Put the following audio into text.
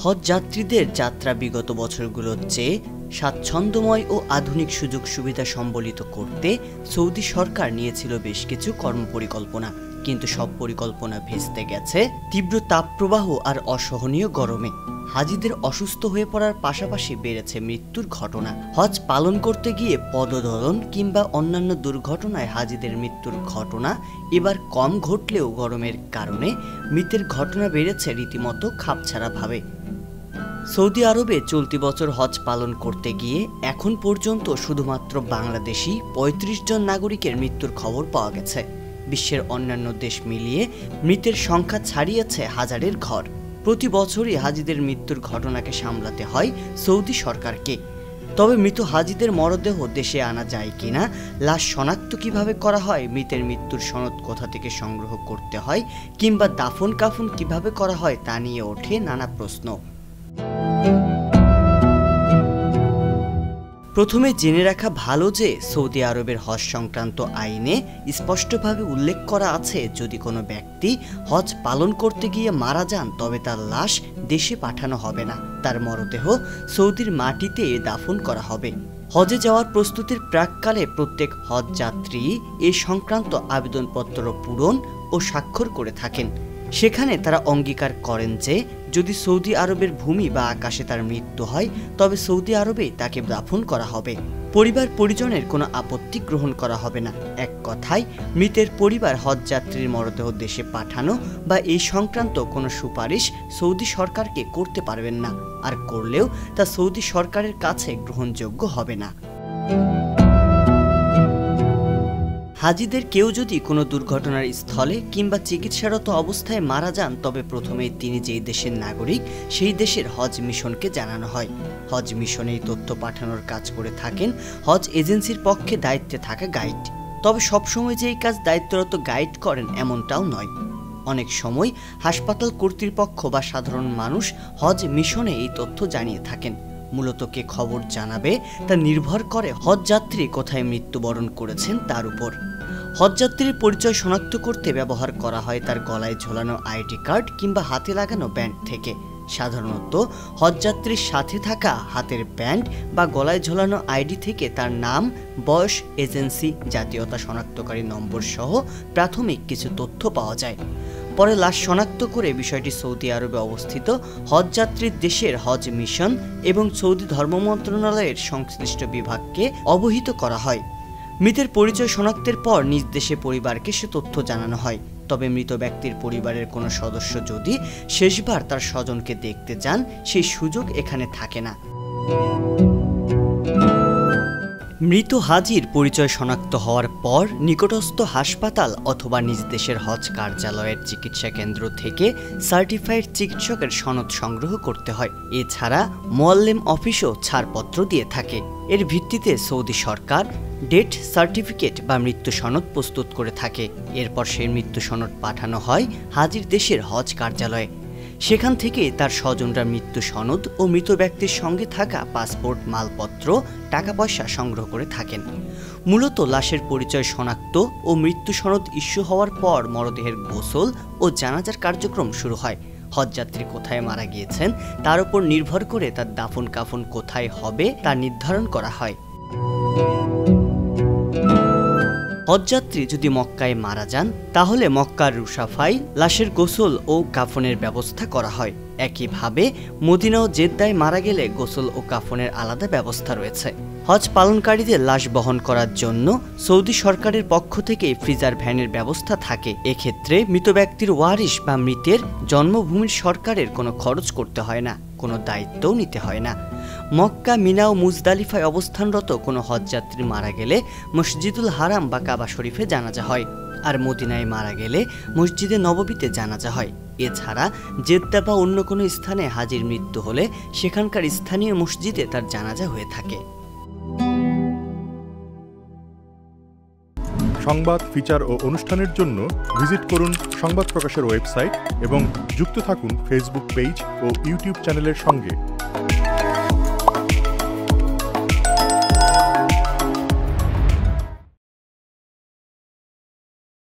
হজ যাত্রীদের যাত্রা বিগত বছরগুলোর চেয়ে স্বাচ্ছন্দ্যময় ও আধুনিক সুযোগ সুবিধা সম্বলিত করতে সৌদি সরকার নিয়েছিল বেশ কিছু কর্মপরিকল্পনা, কিন্তু সব পরিকল্পনা ভেস্তে গেছে তীব্র তাপপ্রবাহ আর অসহনীয় গরমে। হাজিদের অসুস্থ হয়ে পড়ার পাশাপাশি বেড়েছে মৃত্যুর ঘটনা। হজ পালন করতে গিয়ে পদদলন কিংবা অন্যান্য দুর্ঘটনায় হাজিদের মৃত্যুর ঘটনা এবার কম ঘটলেও গরমের কারণে মৃতের ঘটনা বেড়েছে রীতিমতো খাপছাড়াভাবে। সৌদি আরবে চলতি বছর হজ পালন করতে গিয়ে এখন পর্যন্ত শুধুমাত্র বাংলাদেশি ৩৫ জন নাগরিকের মৃত্যুর খবর পাওয়া গেছে। বিশ্বের অন্যান্য দেশ মিলিয়ে মৃতের সংখ্যা ছাড়িয়েছে হাজারের ঘর। প্রতি বছরই হাজিদের মৃত্যুর ঘটনাকে সামলাতে হয় সৌদি সরকারকে। তবে মৃত হাজিদের মরদেহ দেশে আনা যায় কিনা, লাশ শনাক্ত কিভাবে করা হয়, মৃতের মৃত্যুর সনদ কোথা থেকে সংগ্রহ করতে হয় কিংবা দাফন কাফন কিভাবে করা হয় তা নিয়ে ওঠে নানা প্রশ্ন। প্রথমে জেনে রাখা ভালো যে সৌদি আরবের হজ সংক্রান্ত আইনে স্পষ্টভাবে উল্লেখ করা আছে, যদি কোনো ব্যক্তি হজ পালন করতে গিয়ে মারা যান তবে তার লাশ দেশে পাঠানো হবে না, তার মরদেহ সৌদির মাটিতে দাফন করা হবে। হজে যাওয়ার প্রস্তুতির প্রাককালে প্রত্যেক হজ যাত্রী এ সংক্রান্ত আবেদনপত্র পূরণ ও স্বাক্ষর করে থাকেন। সেখানে তারা অঙ্গীকার করেন যে যদি সৌদি আরবের ভূমি বা আকাশে তার মৃত্যু হয় তবে সৌদি আরবেই তাকে দাফন করা হবে। পরিবার পরিজনের কোনো আপত্তি গ্রহণ করা হবে না। এক কথায় মৃতের পরিবার হজ যাত্রীর মরদেহ দেশে পাঠানো বা এই সংক্রান্ত কোনো সুপারিশ সৌদি সরকারকে করতে পারবেন না, আর করলেও তা সৌদি সরকারের কাছে গ্রহণযোগ্য হবে না। হাজিদের কেউ যদি কোনো দুর্ঘটনার স্থলে কিংবা চিকিৎসারত অবস্থায় মারা যান তবে প্রথমেই তিনি যেই দেশের নাগরিক সেই দেশের হজ মিশনকে জানানো হয়। হজ মিশনে এই তথ্য পাঠানোর কাজ করে থাকেন হজ এজেন্সির পক্ষে দায়িত্বে থাকা গাইড। তবে সবসময় যে এই কাজ দায়িত্বরত গাইড করেন এমনটাও নয়। অনেক সময় হাসপাতাল কর্তৃপক্ষ বা সাধারণ মানুষ হজ মিশনে এই তথ্য জানিয়ে থাকেন। মূলত কে খবর জানাবে তা নির্ভর করে হজযাত্রী কোথায় মৃত্যুবরণ করেছেন তার উপর। হজযাত্রীর পরিচয় শনাক্ত করতে ব্যবহার করা হয় তার গলায় ঝোলানো আইডি কার্ড কিংবা হাতে লাগানো ব্যান্ড থেকে। সাধারণত হজযাত্রীর সাথে থাকা হাতের ব্যান্ড বা গলায় ঝোলানো আইডি থেকে তার নাম, বয়স, এজেন্সি, জাতীয়তা শনাক্তকারী নম্বর সহ প্রাথমিক কিছু তথ্য পাওয়া যায়। পরে লাশ শনাক্ত করে বিষয়টি সৌদি আরবে অবস্থিত হজযাত্রীর দেশের হজ মিশন এবং সৌদি ধর্ম মন্ত্রণালয়ের সংশ্লিষ্ট বিভাগকে অবহিত করা হয়। মৃতের পরিচয় শনাক্তের পর নিজ দেশে পরিবারকে সে তথ্য জানানো হয়। তবে মৃত ব্যক্তির পরিবারের কোনো সদস্য যদি শেষবার তার স্বজনকে দেখতে চান সেই সুযোগ এখানে থাকে না। মৃত হাজির পরিচয় শনাক্ত হওয়ার পর নিকটস্থ হাসপাতাল অথবা নিজ দেশের হজ কার্যালয়ের চিকিৎসা কেন্দ্র থেকে সার্টিফাইড চিকিৎসকের সনদ সংগ্রহ করতে হয়। এছাড়া মোয়াল্লেম অফিসও ছাড়পত্র দিয়ে থাকে। এর ভিত্তিতে সৌদি সরকার ডেথ সার্টিফিকেট বা মৃত্যু সনদ প্রস্তুত করে থাকে। এরপর সেই মৃত্যু সনদ পাঠানো হয় হাজির দেশের হজ কার্যালয়ে। সেখান থেকে তার স্বজনরা মৃত্যু সনদ ও মৃত ব্যক্তির সঙ্গে থাকা পাসপোর্ট, মালপত্র, টাকা পয়সা সংগ্রহ করে থাকেন। মূলত লাশের পরিচয় শনাক্ত ও মৃত্যু সনদ ইস্যু হওয়ার পর মরদেহের গোসল ও জানাজার কার্যক্রম শুরু হয়। হজযাত্রী কোথায় মারা গিয়েছেন তার উপর নির্ভর করে তার দাফন কাফন কোথায় হবে তা নির্ধারণ করা হয়। হজযাত্রী যদি মক্কায় মারা যান তাহলে মক্কার রুশাফায় লাশের গোসল ও কাফনের ব্যবস্থা করা হয়। একইভাবে মদিনা ও জেদ্দায় মারা গেলে গোসল ও কাফনের আলাদা ব্যবস্থা রয়েছে। হজ পালনকারীদের লাশ বহন করার জন্য সৌদি সরকারের পক্ষ থেকে ফ্রিজার ভ্যানের ব্যবস্থা থাকে। এক্ষেত্রে মৃত ব্যক্তির ওয়ারিশ বা মৃতের জন্মভূমির সরকারের কোনো খরচ করতে হয় না, কোনো দায়িত্বও নিতে হয় না। মক্কা, মিনা ও মুজদালিফায় অবস্থানরত কোনো হজযাত্রী মারা গেলে মসজিদুল হারাম বা কাবা শরীফে জানাজা হয়, আর মদিনায় মারা গেলে মসজিদে নববীতে জানাজা হয়। এছাড়া জেদ্দা বা অন্য কোনো স্থানে হাজির মৃত্যু হলে সেখানকার স্থানীয় মসজিদে তার জানাজা হয়ে থাকে। সংবাদ, ফিচার ও অনুষ্ঠানের জন্য ভিজিট করুন সংবাদ প্রকাশের ওয়েবসাইট এবং যুক্ত থাকুন ফেসবুক পেজ ও ইউটিউব চ্যানেলের সঙ্গে।